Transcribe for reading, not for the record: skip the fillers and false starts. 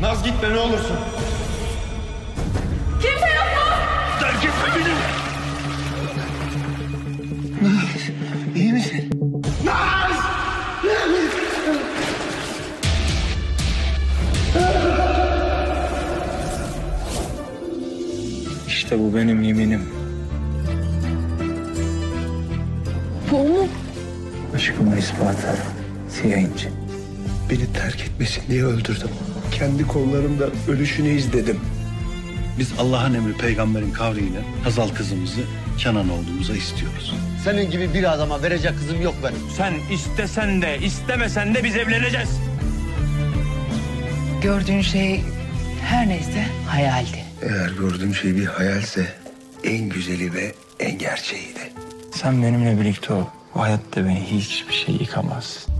Naz gitme ne olursun. Kimse yok mu? Terk etme beni. Naz, iyi misin? Naz! İşte bu benim yeminim. Bu mu? Aşkımın ispatı. Siyah inci. Beni terk etmesin diye öldürdüm. Kendi kollarımda ölüşünü izledim. Biz Allah'ın emri peygamberin kavliyle Hazal kızımızı Kenan oğlumuza istiyoruz. Senin gibi bir adama verecek kızım yok benim. Sen istesen de istemesen de biz evleneceğiz. Gördüğün şey her neyse hayaldi. Eğer gördüğüm şey bir hayalse en güzeli ve en gerçeğiydi. Sen benimle birlikte ol. Bu hayatta beni hiçbir şey yıkamaz.